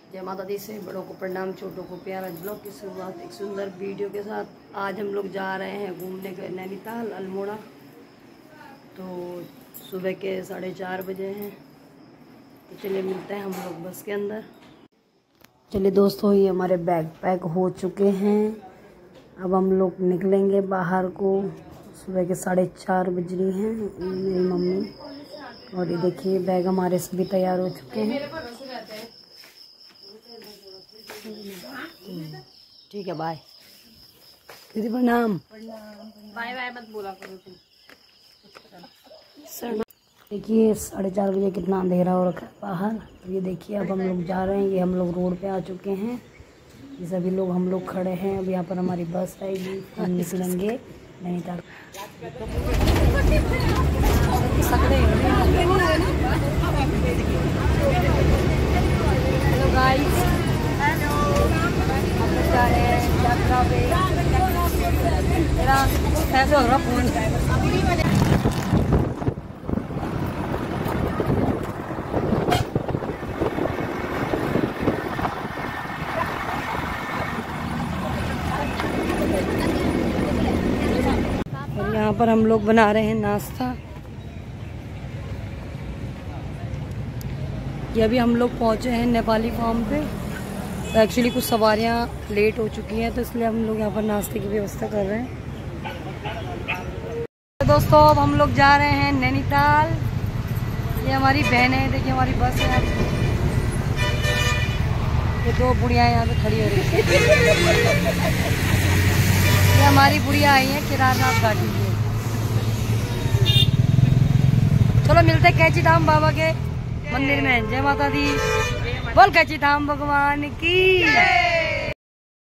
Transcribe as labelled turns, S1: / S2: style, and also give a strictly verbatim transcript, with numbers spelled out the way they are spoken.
S1: जय माता दी से बड़ों को प्रणाम, छोटों को प्यार। आज ब्लॉग की शुरुआत एक सुंदर वीडियो के साथ। आज हम लोग जा रहे हैं घूमने के नैनीताल अल्मोड़ा। तो सुबह के साढ़े चार बजे हैं, तो चलिए मिलते हैं हम लोग बस के अंदर। चलिए दोस्तों, ये हमारे बैग पैक हो चुके हैं। अब हम लोग निकलेंगे बाहर को। सुबह के साढ़े चार बज रही हैं। मेरी मम्मी और ये देखिए बैग हमारे सभी तैयार हो चुके हैं। ठीक है, बाय दीदी, प्रणाम।
S2: बाय बाय मत बोला करो तुम।
S1: देखिए साढ़े चार बजे कितना अंधेरा हो रखा है बाहर। तो ये देखिए अब हम लोग जा रहे हैं। ये हम लोग रोड पे आ चुके हैं। ये सभी लोग हम लोग खड़े हैं। अब यहाँ पर हमारी बस आएगी, हम निकलेंगे नैनीताल। हेलो गाइस, हम लोग जा रहे हैं यात्रा पे। मेरा ऐसे हो रहा फोन। और यहाँ पर हम लोग बना रहे हैं नाश्ता। ये अभी हम लोग पहुँचे हैं नेपाली फार्म पे। तो एक्चुअली कुछ सवारियाँ लेट हो चुकी हैं, तो इसलिए हम लोग यहाँ पर नाश्ते की व्यवस्था कर रहे हैं। तो दोस्तों अब हम लोग जा रहे हैं नैनीताल। ये हमारी बहन है, देखिए हमारी बस है। ये दो बुढ़िया यहाँ पे खड़ी हो रही है। ये हमारी बुढ़िया आई है केदारनाथ घाटी से। चलो मिलते कैची धाम बाबा के मंदिर में। जय माता दी, बोल कैची धाम भगवान की।